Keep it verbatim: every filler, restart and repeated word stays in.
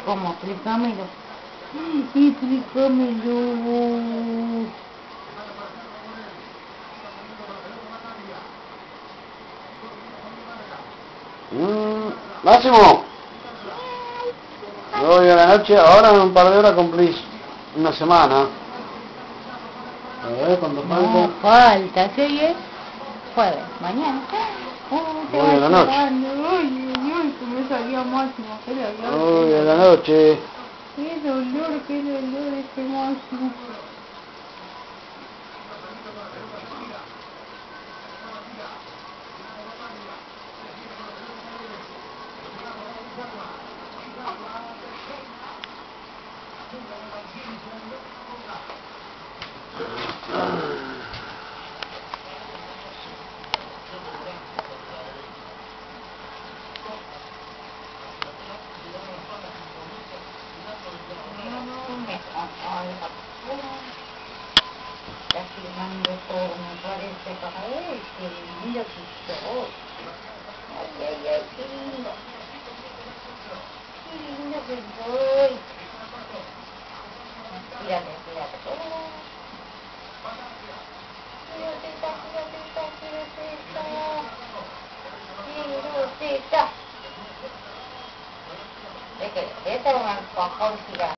¿Cómo? Explícamelo. Explícamelo. Mm, Máximo, hoy a la noche, ahora en un par de horas cumplís una semana. A ver, cuando No falta. falta, ¿qué hoy es? Jueves, mañana. Oh, te Hoy va a la noche. llorando. Ay, ay, ay, que me salía Máximo, qué dolor. Hoy a la noche. Qué dolor, qué dolor este Máximo. Está filmando todo, me parece para él, qué lindo que sos. Ay, ay, ay, qué lindo. Qué lindo que soy. Mírate, mírate. Oh. Tirotita, tirotita, tirotita. Tirotita. Es que esta es un alfajor gigante.